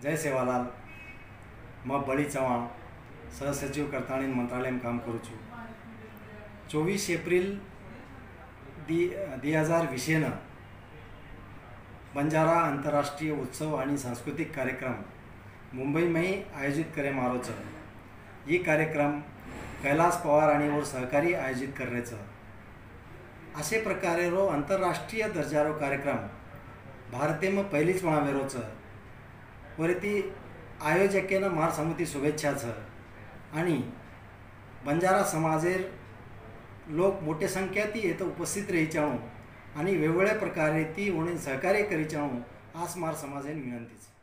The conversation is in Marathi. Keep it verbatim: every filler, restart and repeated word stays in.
जय सेवालाल। मैं बड़ी चव्हाण सहसचिव करताणी मंत्रालय में काम करूँ छूँ। चौबीस एप्रिल दी दी हजार वीस बंजारा अंतरराष्ट्रीय उत्सव और सांस्कृतिक कार्यक्रम मुंबई में ही आयोजित करे मारो छ। ये कार्यक्रम कैलास पवार आणि और सहकारी आयोजित कर असे प्रकारे रो अंतरराष्ट्रीय दर्जारो कार्यक्रम भारते में पहलीच वेळा छ। वरी ती आयोजकेन मार समुती शुभेच्छा छ आणि बंजारा समाजेर लोक मोठे संख्याती येथे उपस्थित रही चाणू आणि वेगवेगळ्या प्रकारे ती उणे सहकार्य करी चाणू आस मार समाजेन विनंती छ।